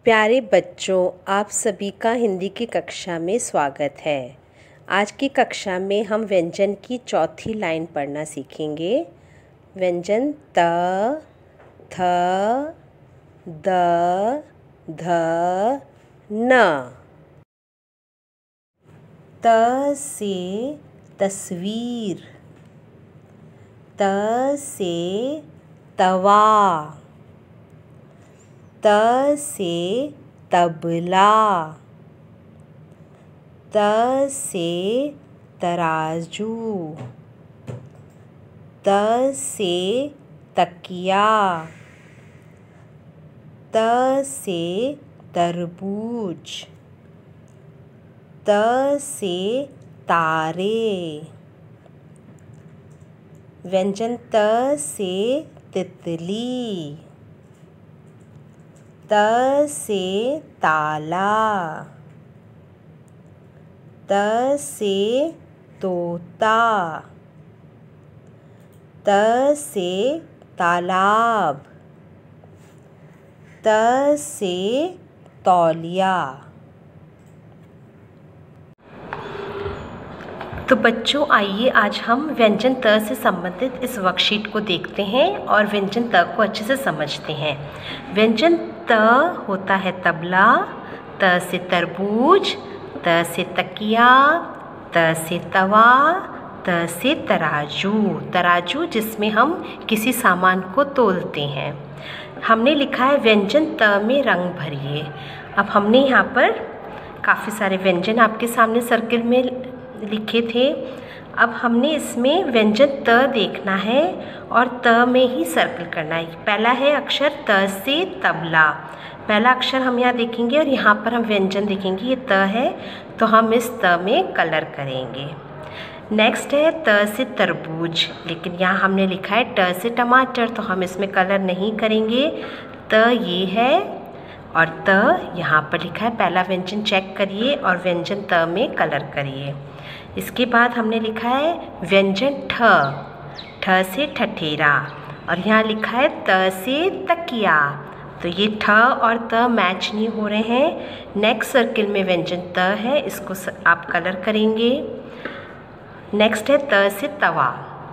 प्यारे बच्चों, आप सभी का हिंदी की कक्षा में स्वागत है। आज की कक्षा में हम व्यंजन की चौथी लाइन पढ़ना सीखेंगे। व्यंजन त, थ, द, ध, न। त से तस्वीर, त से तवा, त से तबला, त से तराजू, त से तकिया, त से तरबूज, त से तारे। व्यंजन त से तितली, त से ताला, त से तोता, त से तालाब, त से तौलिया। तो बच्चों, आइए आज हम व्यंजन त से संबंधित इस वर्कशीट को देखते हैं और व्यंजन त को अच्छे से समझते हैं। व्यंजन त होता है तबला, त से तरबूज, त से तकिया, त से तवा, त से तराजू। तराजू जिसमें हम किसी सामान को तोलते हैं। हमने लिखा है व्यंजन त में रंग भरिए। अब हमने यहाँ पर काफ़ी सारे व्यंजन आपके सामने सर्किल में लिखे थे। अब हमने इसमें व्यंजन त देखना है और त में ही सर्कल करना है। पहला है अक्षर त से तबला। पहला अक्षर हम यहाँ देखेंगे और यहाँ पर हम व्यंजन देखेंगे, ये त है तो हम इस त में कलर करेंगे। नेक्स्ट है त से तरबूज, लेकिन यहाँ हमने लिखा है ट से टमाटर तो हम इसमें कलर नहीं करेंगे। त ये है और त यहाँ पर लिखा है। पहला व्यंजन चेक करिए और व्यंजन त में कलर करिए। इसके बाद हमने लिखा है व्यंजन ठ, ठ से ठठेरा और यहाँ लिखा है त से तकिया। तो ये ठ और त मैच नहीं हो रहे हैं। नेक्स्ट सर्किल में व्यंजन त है, इसको आप कलर करेंगे। नेक्स्ट है त से तवा।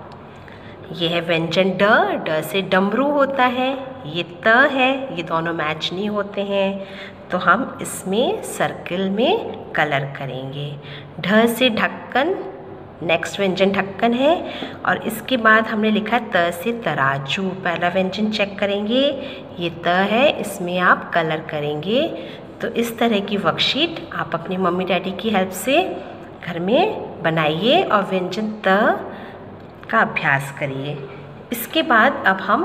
ये है व्यंजन ड, ड से डमरू होता है। ये त है, ये दोनों मैच नहीं होते हैं तो हम इसमें सर्किल में कलर करेंगे। ढ से ढक्कन, नेक्स्ट व्यंजन ढक्कन है और इसके बाद हमने लिखा है त से तराजू। पहला व्यंजन चेक करेंगे, ये त है, इसमें आप कलर करेंगे। तो इस तरह की वर्कशीट आप अपनी मम्मी डैडी की हेल्प से घर में बनाइए और व्यंजन त का अभ्यास करिए। इसके बाद अब हम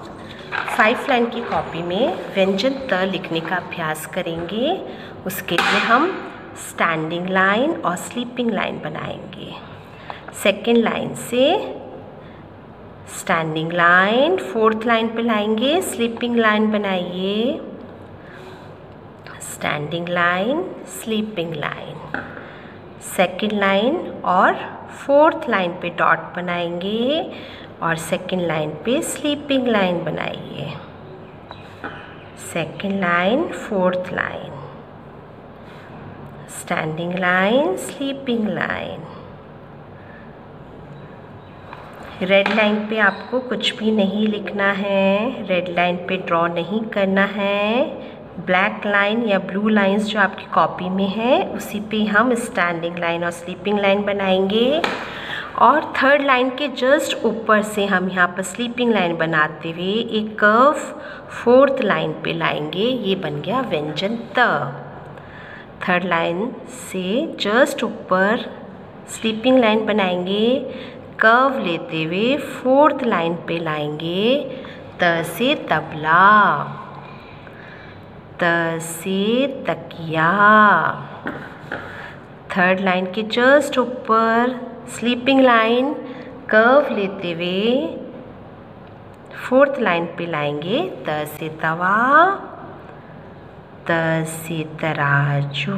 5 लाइन की कॉपी में व्यंजन त लिखने का अभ्यास करेंगे। उसके लिए हम स्टैंडिंग लाइन और स्लीपिंग लाइन बनाएंगे। सेकेंड लाइन से स्टैंडिंग लाइन, 4th लाइन पे लाएंगे, स्लीपिंग लाइन बनाइए। Standing line, sleeping line, second line और 4th लाइन पे डॉट बनाएंगे और सेकेंड लाइन पे स्लीपिंग लाइन बनाइए। Second line, 4th line, standing line, sleeping line. Red line पे आपको कुछ भी नहीं लिखना है, रेड लाइन पे ड्रॉ नहीं करना है। ब्लैक लाइन या ब्लू लाइंस जो आपकी कॉपी में है उसी पे हम स्टैंडिंग लाइन और स्लीपिंग लाइन बनाएंगे। और 3rd लाइन के जस्ट ऊपर से हम यहाँ पर स्लीपिंग लाइन बनाते हुए एक कर्व 4th लाइन पे लाएंगे। ये बन गया व्यंजन त। 3rd लाइन से जस्ट ऊपर स्लीपिंग लाइन बनाएंगे, कर्व लेते हुए 4th लाइन पे लाएंगे। त से तबला, त से तकिया। 3rd लाइन के जस्ट ऊपर स्लीपिंग लाइन, कर्व लेते हुए 4th लाइन पे लाएंगे। त से तवा, त से तराजू।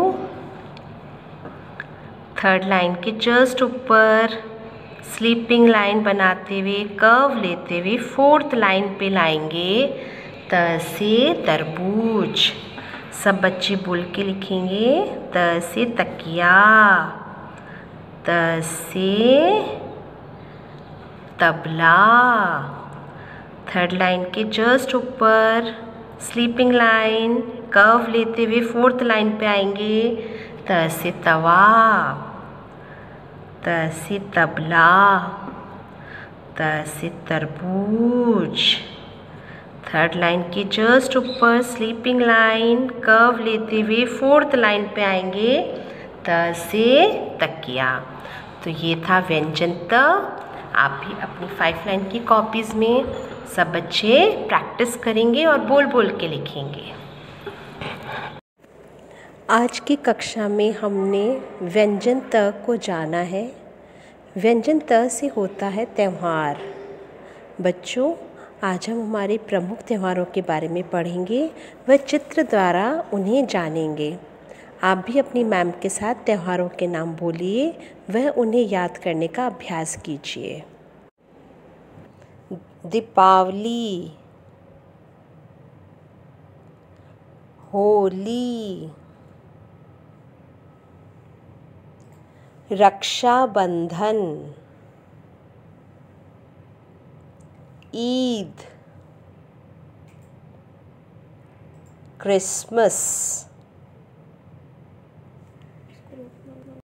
3rd लाइन के जस्ट ऊपर स्लीपिंग लाइन बनाते हुए कर्व लेते हुए 4th लाइन पे लाएंगे। त से तरबूज, सब बच्चे बोल के लिखेंगे। त से तकिया, त से तबला। थर्ड लाइन के जस्ट ऊपर स्लीपिंग लाइन कर्व लेते हुए फोर्थ लाइन पे आएंगे। त से तवा, त से तबला, त से तरबूज। थर्ड लाइन के जस्ट ऊपर स्लीपिंग लाइन कर्व लेते हुए फोर्थ लाइन पे आएंगे। त से तकिया। तो ये था व्यंजन त। आप भी अपनी 5 लाइन की कॉपीज़ में सब बच्चे प्रैक्टिस करेंगे और बोल बोल के लिखेंगे। आज की कक्षा में हमने व्यंजन त को जाना है। व्यंजन त से होता है त्यौहार। बच्चों, आज हम हमारे प्रमुख त्योहारों के बारे में पढ़ेंगे व चित्र द्वारा उन्हें जानेंगे। आप भी अपनी मैम के साथ त्योहारों के नाम बोलिए वह उन्हें याद करने का अभ्यास कीजिए। दीपावली, होली, रक्षाबंधन, ईद, क्रिसमस।